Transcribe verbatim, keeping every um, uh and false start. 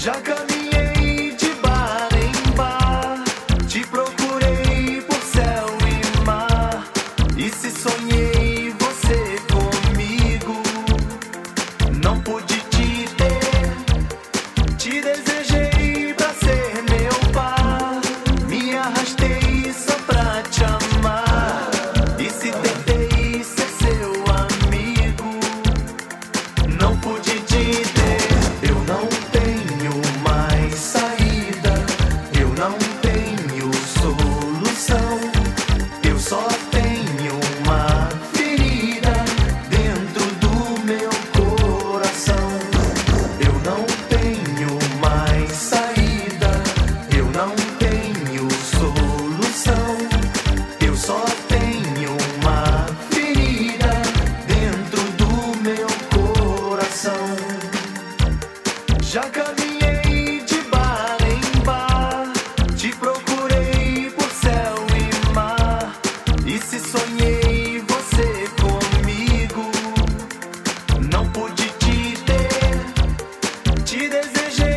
Já caminhei de bar em bar, te procurei por céu e mar. E se sonhei você comigo, não pude te ter. Te desejei pra ser meu par, me arrastei só pra te amar. E se tentei ser seu amigo, não pude te ter. Eu não tenho mais saída, eu não tenho solução. Eu só tenho uma ferida dentro do meu coração. Eu não tenho mais saída, eu não tenho solução. Eu só tenho uma ferida dentro do meu coração. Já caminhei de bar em bar, te procurei por céu e mar. E se sonhei você comigo, não pude te ter. Te desejei